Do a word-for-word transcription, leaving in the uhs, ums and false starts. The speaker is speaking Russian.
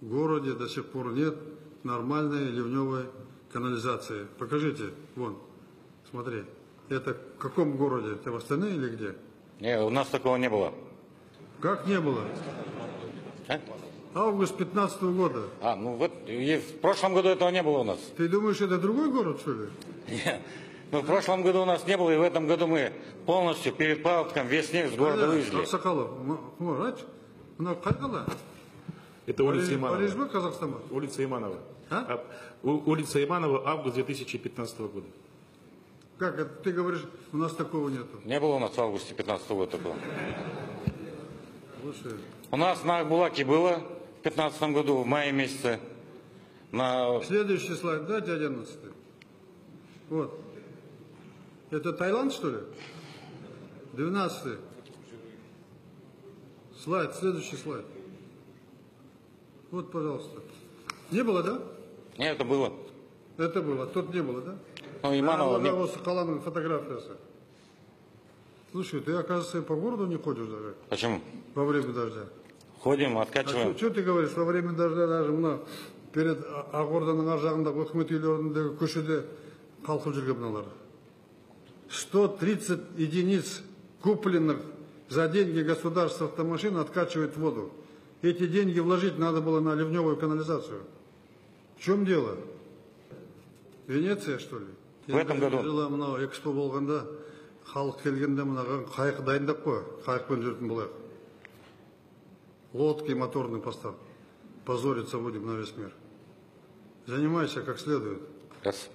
в городе до сих пор нет нормальной ливневой канализации. Покажите, вон, смотри. Это в каком городе? Это в Астане или где? Не, у нас такого не было. Как не было? А? Август пятнадцатого года. А, ну вот, и в прошлом году этого не было у нас. Ты думаешь, это другой город, что ли? Нет. Ну, в прошлом году у нас не было, и в этом году мы полностью перед паводком весь снег с города вывезли. Аксакалов, это улица Иманова. Париж, Казахстан. Улица Иманова. А? Улица Иманова, август две тысячи пятнадцатого года. Как это? Ты говоришь, у нас такого нету? Не было у нас в августе пятнадцатого года такого. Слушай. У нас на Акбулаке было в пятнадцатом году, в мае месяце. На... Следующий слайд, дайте одиннадцатый. Вот. Это Таиланд, что ли? Двенадцатый. Слайд, следующий слайд. Вот, пожалуйста. Не было, да? Нет, это было. Это было, тут не было, да? Ну, Иманова... А, вот Соколаның фотография. Слушай, ты, оказывается, по городу не ходишь даже? Почему? Во время дождя. Ходим, откачиваем. А что ты говоришь, во время дождя даже мына перед Ақорданың ар жағындағы үкімет үйлеріндегі көшеде қалқып жүрген мыналар. сто тридцать единиц купленных за деньги государства автомашин откачивает воду. Эти деньги вложить надо было на ливневую канализацию. В чем дело? Венеция, что ли? В этом году. Жылы мынау экспо болғанда халық келгенде мынаған қайық дайындап қой, қайықпен жүретін болайық. Лодки моторный поставь. Позориться будем на весь мир. Занимайся как следует. Раз.